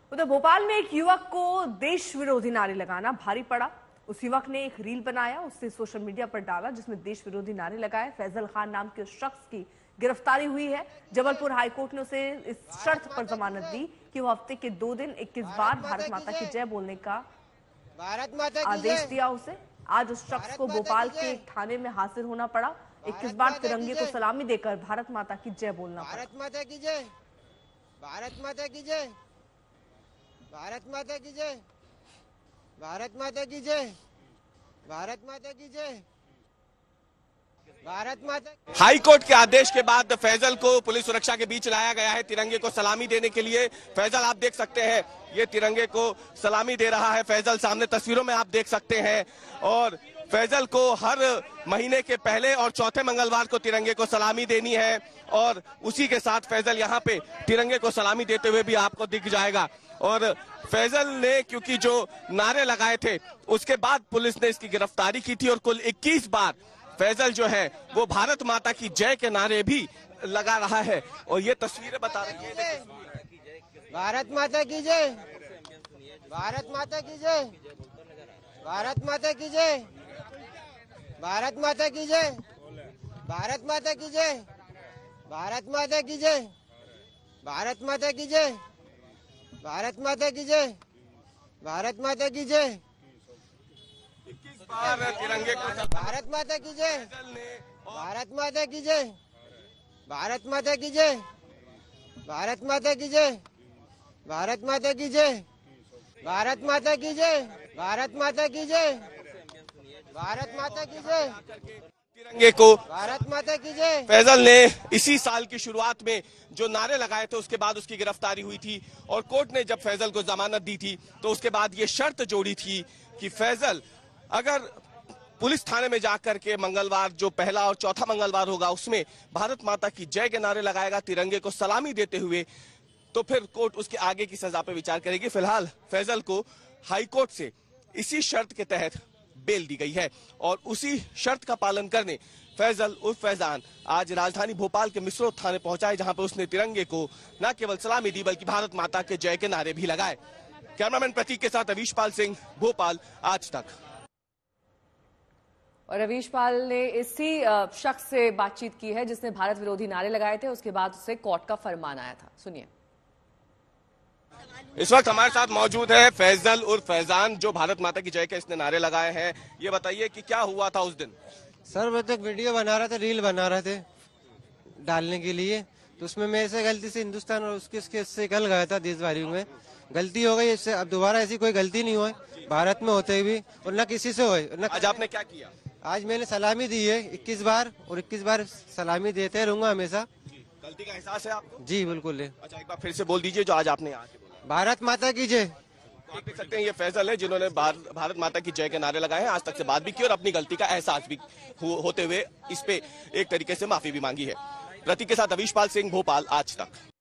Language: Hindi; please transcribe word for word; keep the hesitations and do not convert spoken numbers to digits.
उधर भोपाल में एक युवक को देश विरोधी नारे लगाना भारी पड़ा। उस युवक ने एक रील बनाया, उससे सोशल मीडिया पर डाला, जिसमें देश विरोधी नारे लगाए। फैजल खान नाम के उस शख्स की गिरफ्तारी हुई है। जबलपुर हाईकोर्ट ने उसे इस शर्त पर जमानत दी कि वो हफ्ते के दो दिन इक्कीस बार भारत माता की जय बोलने का आदेश दिया उसे। आज उस शख्स को भोपाल के एक थाने में हाजिर होना पड़ा। इक्कीस बार तिरंगे को सलामी देकर भारत माता की जय बोलना पड़ा। भारत माता की जय, भारत माता की जय, भारत माता की जय, भारत माता की जय, भारत माता की जय, भारत माता। हाई कोर्ट के आदेश के बाद फैजल को पुलिस सुरक्षा के बीच लाया गया है तिरंगे को सलामी देने के लिए। फैजल आप देख सकते हैं, ये तिरंगे को सलामी दे रहा है फैजल, सामने तस्वीरों में आप देख सकते हैं। और फैजल को हर महीने के पहले और चौथे मंगलवार को तिरंगे को सलामी देनी है और उसी के साथ फैजल यहाँ पे तिरंगे को सलामी देते हुए भी आपको दिख जाएगा। और फैजल ने क्योंकि जो नारे लगाए थे उसके बाद पुलिस ने इसकी गिरफ्तारी की थी और कुल इक्कीस बार फैजल जो है वो भारत माता की जय के नारे भी लगा रहा है। और ये तस्वीरें बता रही है, भारत माता की जय, भारत माता की जय, भारत माता की जय, भारत माता की जय, भारत माता की जय, भारत माता की जय, भारत माता की जय, भारत माता की जय, भारत माता की जय, इक्कीस बार तिरंगे को भारत माता की जय, भारत माता की जय, भारत माता की जय, भारत माता की जय, भारत माता की जय, भारत माता की जय, भारत माता की जय, भारत माता की जय, तिरंगे को भारत माता की जय। फैजल ने इसी साल की शुरुआत में जो नारे लगाए थे उसके बाद उसकी गिरफ्तारी हुई थी और कोर्ट ने जब फैजल को जमानत दी थी तो उसके बाद ये शर्त जोड़ी थी कि फैजल अगर पुलिस थाने में जाकर के मंगलवार जो पहला और चौथा मंगलवार होगा उसमें भारत माता की जय के नारे लगाएगा तिरंगे को सलामी देते हुए, तो फिर कोर्ट उसके आगे की सजा पर विचार करेगी। फिलहाल फैजल को हाईकोर्ट से इसी शर्त के तहत बेल दी गई है और उसी शर्त का पालन करने फैजल उर्फ फैजान आज राजधानी भोपाल के मिसरोद थाने पहुंचा है, जहां पर उसने तिरंगे को न केवल सलामी दी बल्कि भारत माता के जय के नारे भी लगाए। कैमरामैन प्रतीक के साथ अवीश पाल सिंह, भोपाल, आज तक। और अवीश पाल ने इसी शख्स से बातचीत की है जिसने भारत विरोधी नारे लगाए थे। उसके बाद उसे कोर्ट का फरमान आया था, सुनिए। इस वक्त हमारे साथ मौजूद है फैजल उर्फ फैजान, जो भारत माता की जय के इसने नारे लगाए हैं। ये बताइए कि क्या हुआ था उस दिन? सर मैं तो एक वीडियो बना रहा था, रील बना रहे थे डालने के लिए, तो उसमें मेरे से गलती से हिंदुस्तान और उसके उसके से गल गया था, देशवारी में गलती हो गई। इससे अब दोबारा ऐसी कोई गलती नहीं हो भारत में होते भी और न किसी से होए न। आज आपने क्या किया? आज मैंने सलामी दी है इक्कीस बार और इक्कीस बार सलामी देते रहूंगा हमेशा। गलती का एहसास है आपको? जी बिल्कुल है। अच्छा, एक बार फिर से बोल दीजिए जो आज आपने यहाँ बोला। भारत माता की जय। आप देख सकते हैं ये फैजल है जिन्होंने भारत माता की जय के नारे लगाए हैं, आज तक से बात भी की और अपनी गलती का एहसास भी होते हुए इस पे एक तरीके से माफी भी मांगी है। प्रतीक के साथ अवीश पाल सिंह, भोपाल, आज तक।